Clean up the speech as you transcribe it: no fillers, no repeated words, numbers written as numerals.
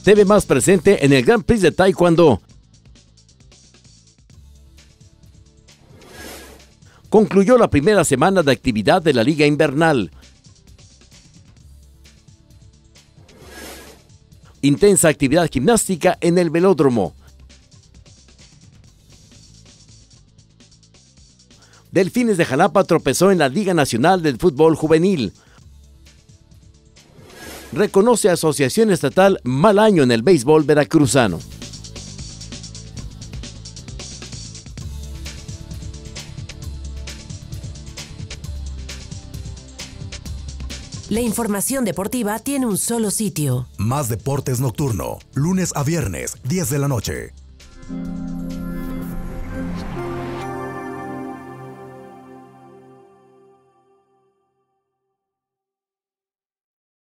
se ve más presente en el Grand Prix de Taekwondo. Concluyó la primera semana de actividad de la Liga Invernal. Intensa actividad gimnástica en el velódromo. Delfines de Jalapa tropezó en la Liga Nacional del Fútbol Juvenil. Reconoce a Asociación Estatal mal año en el béisbol veracruzano. La información deportiva tiene un solo sitio. Más Deportes Nocturno, lunes a viernes, 10 de la noche.